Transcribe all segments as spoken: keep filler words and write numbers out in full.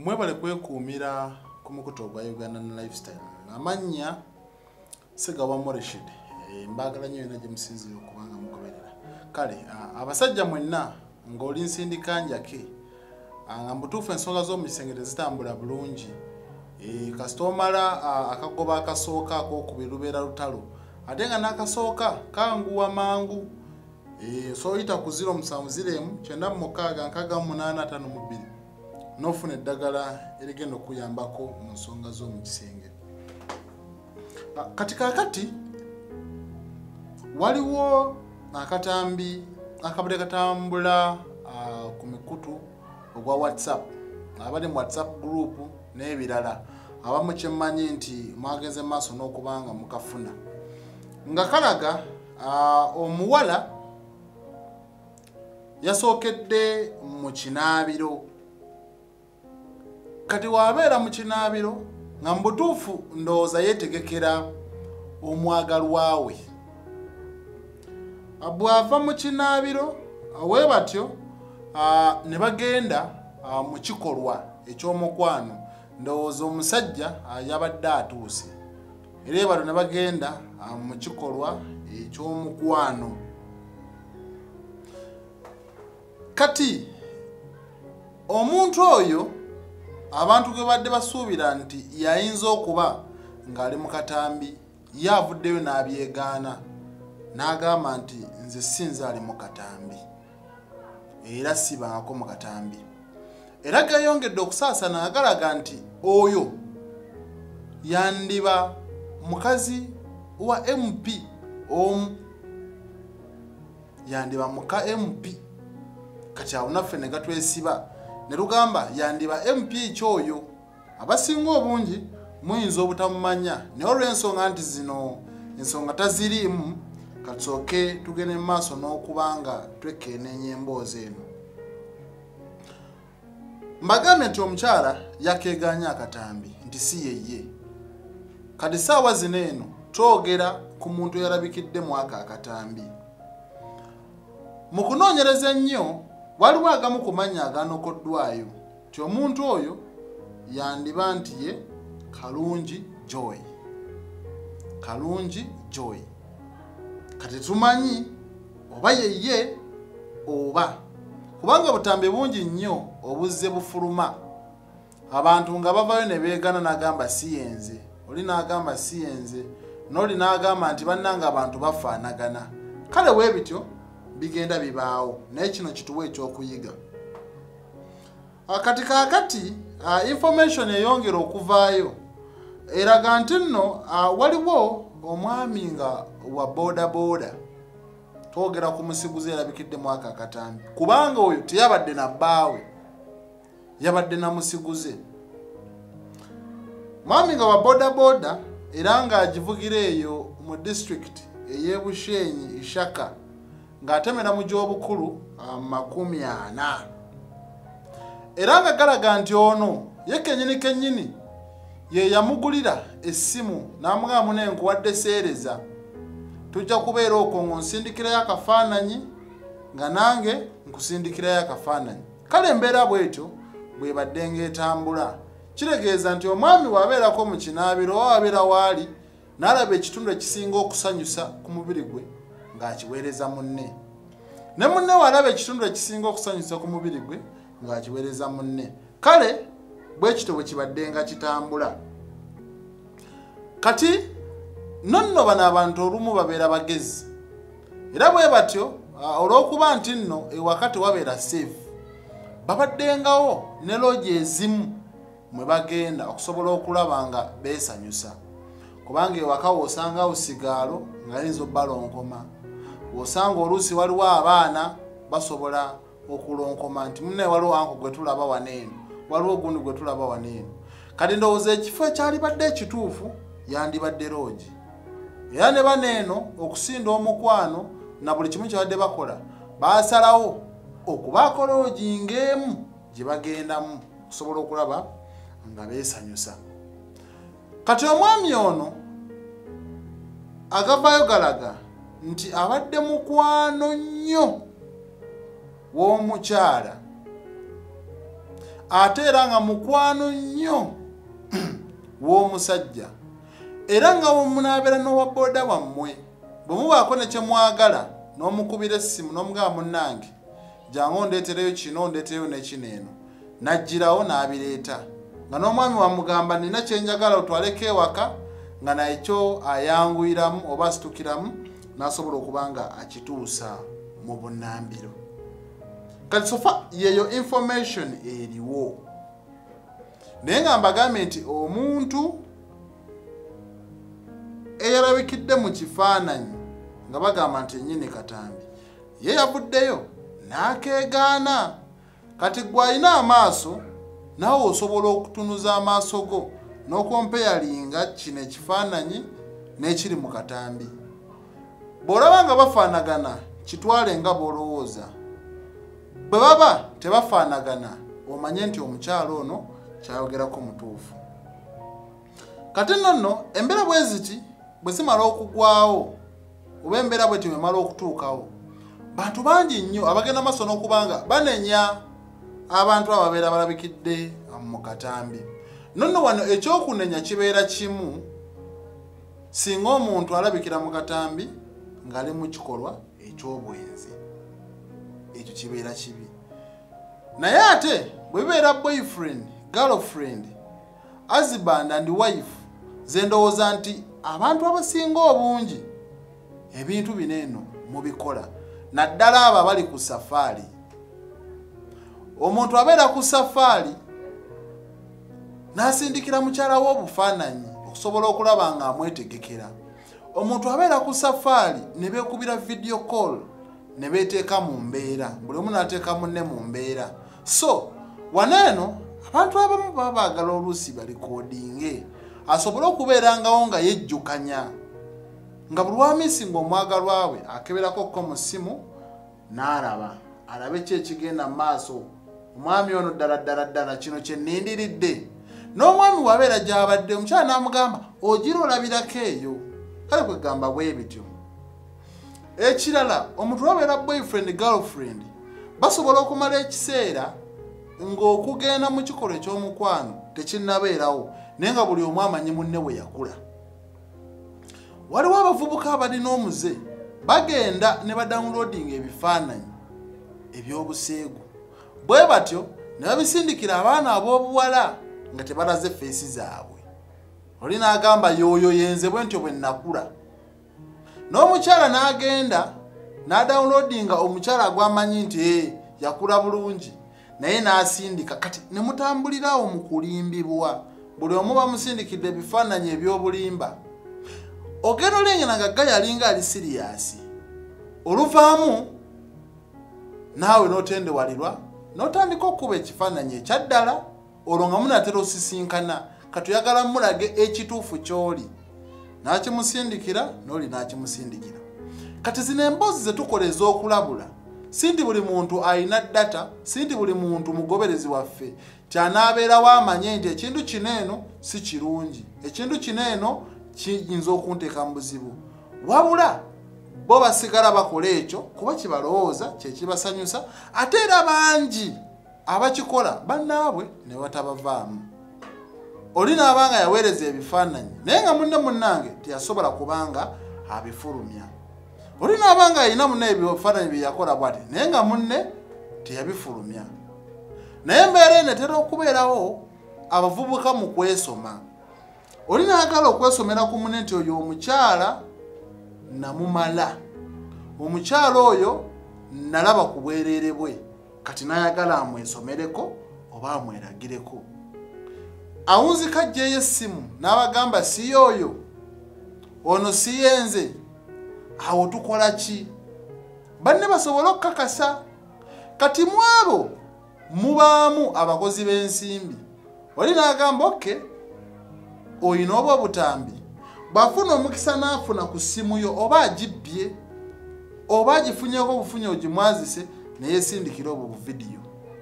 mwebale kwekuumira ku mukutu ogwa Uganda Lifestyle. Amanya Segawa Moreshid mbagala nnyo ena gye musinzira okubanga mugoberera. Kale abasajja mwenna ng'oli nsindika njake nga mbutuufu ensonga z'omusengere zitambula bulungi. Kasita omala akagoba akasooka ak'okubiri lubeera lutalo ate nga n'akasooka kanguwa mangu. So oyita ku zero musanvu zero emu kyenda mu mukaaga nkaaga mu munaana ataano mu bbiri n'ofuna eddagala erigenda okuyambako mu nsonga z'omu kisenge. Kati kaakati waliwo akatambi akabadde katambula ku mikutu ogwa WhatsApp, abali mu WhatsApp group n'ebirala abamu kye mmanyi nti mwagenze maaso n'okubanga mukafuna nga kalaga omuwala yasookedde mu kinaabiro. Kati wabeera mu kinaabiro nga mbutuufu ndowooza yeetegekera omwagalwa we. Bw'ava mu kinaabiro we batyo ne bagenda mu kikolwa eky'omukwano. Ndowooza omusajja yabadde atuuse era bano ne bagenda mu kikolwa eky'omukwano. Kati omuntu oyo abantu gwe badde basuubira nti yayinza okuba ng'ali mu katambi yavuddeyo n'abyegaana n'agamba nti nze sinza ali mu katambi era sibangako mu katambi. Era gayongedde okusaasana agalaga nti oyo yandiba mukazi wa M P omu, yandiba muka M P. Kati awo naffe ne gatwesiba ne lugamba yandiba M P kyoyo. Abasinga obungi muyinza obutamumanya naye olw'ensonga nti zino ensonga taziriimu katusooke tugende mu maaso n'okubanga twekenneenya emboozi eno. Mbagambye nti omukyala yakeeganya akatambi nti si yeye. Kati saawa zino eno twogera ku muntu eyalabikidde mu ako akatambi. Mu kunoonyereza ennyo waliwo agamu ku mannya aganokoddwayo nti omuntu oyo yandiba nti ye Kalungi Joy. Kalungi Joy. Kati tumanyi oba yeye oba kubanga butambi bungi nnyo obuzze bufuluma. Abantu nga bavayo ne beegana n'agamba si yenze, oli n'agamba si yenze, n'oli n'agamba nti bannanga abantu bafaanagana. Kale bwe bityo bigenda bibaawo naye kino kituwa ekyokuyiga. Kati kaakati information eyongera okuvaayo eraga nti nno waliwo omwami nga wa boda boda. Twogera ku musiguze erabikidde mu ako akatambi kubanga oyo teyabadde na bbaawe, yabadde na musiguze. Mwami nga wa boda boda era ng'agivugira eyo mu district ey'e Bushenyi Ishaka ng'atemera mu gy'obukulu makumi ana. Era nga galaga nti ono ye kennyini kennyini ye yamugulira essimu n'amugamba n'enkuwadde seereza, tujja kubeera okwo ng'onsindikirayo akafaananyi nga nange nkusindikirayo akafaananyi. Kale embeera bw'etyo bw'ebadde ng'etambula. Kitegeeza nti omwami bw'abeerako mu kinaabiro oba wabeera waali n'alaba ekitundu ekisinga okusanyusa ku mubiri gwe ng'akiweereza munne, ne munne walaba ekitundu ekisinga okusanyusa ku mubiri gwe ng'akiweereza munne. Kale bwe kityo bwe kibadde nga kitambula. Kati nonno bano abantu olumu babeera bagezi era bwe batyo olw'okuba nti nno ewaka tewabeera safe babaddengawo ne looji ezimu mwe bagenda okusobola okulaba nga beesanyusa. Kubanga ewaka w'osanga usigaalo nga yinza obbalonkoma, w'osanga oluusi waliwo abaana basobola okulonkoma nti munne waliwo anko gwe tulaba waneeno, waliwo ogundi gwe tulaba waneeno. Kati ndowooza ekifo ekyalibadde ekituufu yandibadde looji. Era ne baneeno okusinda omukwano na buli kimu kyabadde bakola baasalawo okubaako looji ng'emu gye bagendamu okusobola okulaba nga beesanyusa. Kati omwami ono agavaayo galaga nti abadde mukwano nnyo w'omukyala ate era nga mukwano nnyo w'omusajja era nga munaabera n'owa booda wammwe bwe mubaako ne kye mwagala n'omukubira essimu n'omugamba munnange jangu ondeetereyo kino ondeetereyo nekino eno n'aggirawo n'abireeta nga n'omwami wamugamba nina kye njagala otwaleko ewaka nga naye kyo ayanguyiramu oba asitukiramu n'asobola okuba nga akituusa mu bunnambiro. Kati sofa yeyo information eriwo naye nga mbagambye nti omuntu eyalabikidde mu kifaananyi nga bagamba nti ennyini Katambi ye yavuddeyo n'akeegaana. Kati gw'alina amaaso nawe osobola okutunuza amaaso go n'okompeyalinga kino ekifaananyi n'ekiri mu Katambi. Bw'olaba nga bafaanagana kitwale nga bw'olowooza, bwe baba tebafaanagana omanye nti omukyalo ono kyayogerako mutuufu. Kati nno nno embeera bwe ziti bwe zimala okugwawo oba embeera bwe timemala okutuukawo, bantu bangi nnyo abagenda maaso n'okubanga banenya abantu ababeera balabikidde mu Katambi. Nonno wano ekyokunenya kibeera kimu singa omuntu alabikira mu Katambi ng'ali mu kikolwa eky'obwenzi, ekyo kibeera kibi. Naye ate bwe bibeera boyfriend, girlfriend, husband and wife, ze ndowooza nti abantu abasinga obungi ebintu bino eno mubikola naddala abo abali ku safaari. Omuntu abeera ku safaari n'asindikira mukyala w'obufaananyi okusobola okulaba nga amwetegekera. Omuntu abeera ku safaari ne beekubira video call ne beeteeka mu mbeera, buli omu n'ateeka munne mu mbeera. So wano eno abantu abamu baba baagala oluusi balikoodinge asobole okubeerangawo nga yejjukanya nga buli lwamisi ng'omwagalwa we akeberako ko mu ssimu n'alaba alabe ki ekigenda mu maaso. Omwami ono ddala ddala ddala kino kye nnindiridde. N'omwami wabeera gy'abadde omukyala n'amugamba ogira olabirako eyo. Kale kwegamba bwe bityo. Ekirala omuntu wabeera boyfriend girlfriend basobola okumala ekiseera ng'okugenda mu kikolwa eky'omukwano tekinnabeerawo naye nga buli omu amanyi munne we yakula. Waliwo abavubuka abalina omuze bagenda ne badownloadinga ebifaananyi eby'obuseegu bwe batyo ne babisindikira abaana ab'obuwala nga tebalaze feesi zaabwe. Oli n'agamba yooyo yenze bwe ntyo bwe nnakula. N'omukyala n'agenda n'adownloadinga omukyala gw'amanyi nti ee yakula bulungi naye n'asindika. Kati ne mutambulirawo mu kulimbibwa, buli omu bamusindikidde ebifaananyi eby'obulimba. Ogenda olengera nga ggaya alinga ali siriyasi, oluvaamu naawe n'otendewalirwa n'otandika okuba ekifaananyi ekyaddala, olwo nga munatera osisinkana kati oyagala mulage ekituufu ky'oli, n'akimusindikira n'oli n'akimusindikira. Kati zino emboozi ze tukola ez'okulabula si nti buli muntu alina data, si nti buli muntu mugoberezi waffe ky'anaabeerawo amanye nti ekintu kino eno si kirungi, ekintu kino eno kiyinza okunteeka mu buzibu. Wabula bo basigala bakola ekyo kuba kibalowooza kye kibasanyusa, ate era bangi abakikola bannaabwe ne batabavaamu. Oli n'abanga yaweereza ebifaananyi naye nga munne munnange teyasobola kubanga abifulumya. Oli n'abanga alina munne ebifaananyi bye yakola bw'ati naye nga munne teyabifulumya. Naye embeera eno etera okubeerawo abavubuka mu kwesoma. Oli n'agala okwesomera ku munne nti oyo omukyala namumala, omukyala oyo nalaba ku bwereere bwe, kati n'ayagala amwesomereko oba amweragireko. Awunzika ajjeeyo essimu n'abagamba si oyo, ono si yenze. Awo tukola ki? Banne basobola okukakasa. Kati mwabo mubaamu abakozi b'ensimbi. Oli n'agamba oke oyina oba obutambi, bw'afuna omukisa n'afuna ku ssimu yo oba agibbye oba agifunyeko obufunye ogimwazise ne yeesindikira obwo buvidiyo.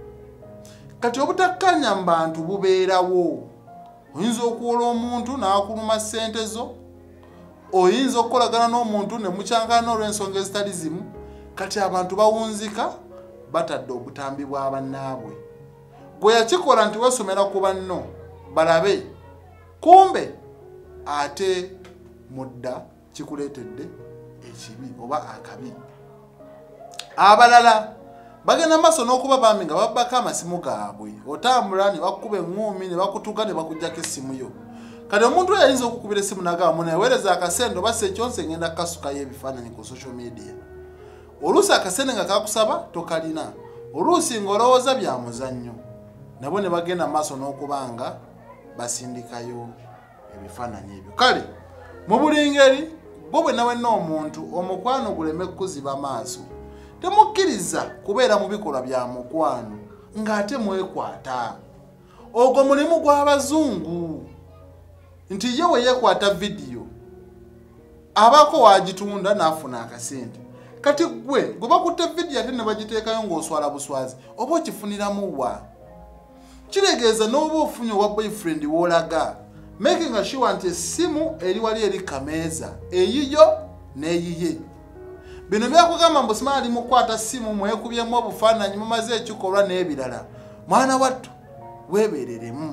Kati obutakkanya mu bantu bubeerawo. Oyinza okuwola omuntu n'akuluma ssente zo, oyinza okukolagana n'omuntu ne mukyankana olw'ensonga ezitali zimu. Kati abantu bawunzika batadde obutambi bwa bannaabwe. gwe yakikola nti wasomera ku banno balabe kumbe ate mudda kikuleetedde ekibi oba akabi. Abalala bagenda maaso n'okuba bambi nga babbako amasimu gaabwe, otambula ne bakuba eŋŋuumi ne bakutuga ne bakuggyako essimu yo. Kati omuntu oyo ayinza okukubira essimu n'agamba muneeweereza akasente oba sekyonse ngenda kukasukayo ebifaananyi ku social media. Oluusi akasente nga kakusaba tokalina, oluusi ng'olowooza bya muzannyo, nabo ne bagenda maaso n'okuba nga basindikayo ebifaananyi ebyo. Kale mu buli ngeri gwe bwe nawenna omuntu omukwano guleme kuziba maaso. Temukkiriza kubeera mu bikolwa bya mukwano ng'ate mwekwata. Ogwo mulimu gw'Abazungu nti ye we yeekwata vidiyo abaako wagitunda n'afuna akasente. Kati gwe gwe bakutte vidiyo ate ne bagiteekayo ng'oswala buswazi oba okifuniramu wa? Kiregeeza n'oba ofunye owa boyfriend w'olaga, making sure nti essimu eri wali eri kameeza eyiyo n'eyiye. Bino byakugamba mbu simala ali mukwata ssimu mwekubyemu obufaananyi mumaze ekikolwa n'ebirala. Mwana wattu weebereremu.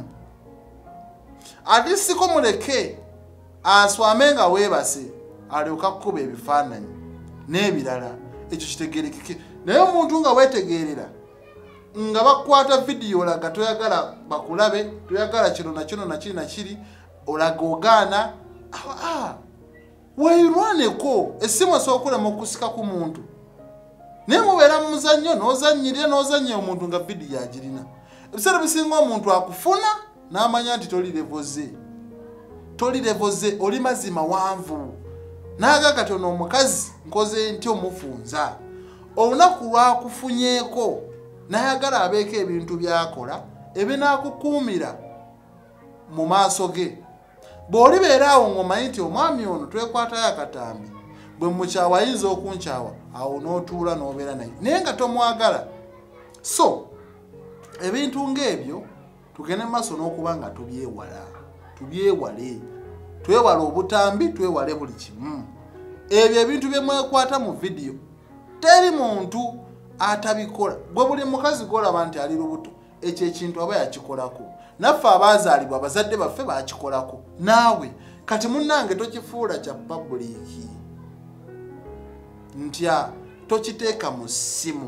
Ate siko muleke aswame nga weebase alyoka kukuba ebifaananyi n'ebirala. Ekyo kitegeerekeke. Naye omuntu nga weetegeerera nga bakwata vidiyo olaga toyagala bakulabe, toyagala kino na kino na kiri na kiri, olaga ogaana, ah weeyirwaneko essimu esookulema okusika ku muntu. Naye mubeera mu muzannyo n'ozannyirira n'ozannya omuntu nga vidiyo agirina. Ebiseera bisinga omuntu akufuna n'amanya nti toli levoze. Toli levoze, oli mazima wanvu. Naaga katono omukazi nkoze nti omufunza. Olunaku lwakufunyeeko n'ayagala abeeko ebintu byakola ebinaakukuumira mu maaso ge. Bw'olibeera awo ng'omanyi nti omwami ono twekwatayo akatambi, bwe mukyawa ayinza okunkyawa, awo n'otuula n'obeera naye naye nga tomwagala. So ebintu ng'ebyo tugende maaso n'okuba nga tubyewala, tubyewale, twewale obutambi, twewale buli kimu. Ebyo ebintu bye mwekwata mu vidiyo teri muntu atabikola. Gwe buli mukazi gw'olaba nti ali lubuto ekyo ekintu aba yakikolako. Naffe abaazaalibwa abazadde baffe bakikolako. Naawe kati munnange tokifuula kya pabuliiki, ntya tokiteeka mu ssimu.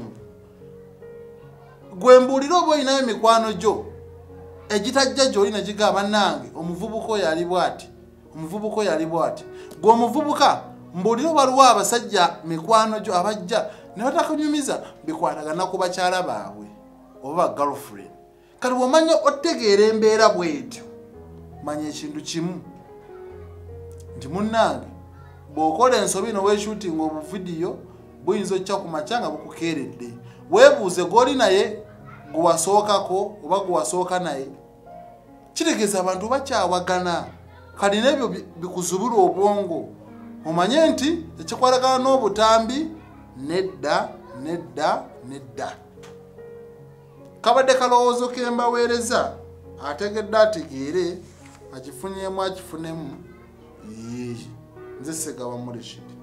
Gwe mbuulira oba olinayo mikwano gyo egitajja gy'oli ne gigamba nange omuvubuka oyo ali bw'ati, omuvubuka oyo ali bw'ati. Gwe omuvubuka mbuulira oba waliwo abasajja mikwano gyo abajja ne batakunyumiza bikwatagana ku bakyala baabwe oba girlfriend. Kati bw'omanya otegeera embeera bw'etyo, manya ekintu kimu nti munnange bw'okola ensobi n'oweeshuutinga obuvidiyo buyinza okukya ku makya nga bukukeeredde. Weebuuze gw'oli naye gwe wasookako oba gwe wasooka naye. Kitegeeza abantu bakyawagana. Kati n'ebyo bikuzubula obwongo omanye nti ekikwatagana n'obutambi nedda nedda nedda. Kabadde kalowoozo ke mbaweereza ategedde ategeere akifunyeemu akifunemu. Nze Ssegawa Mulishidi.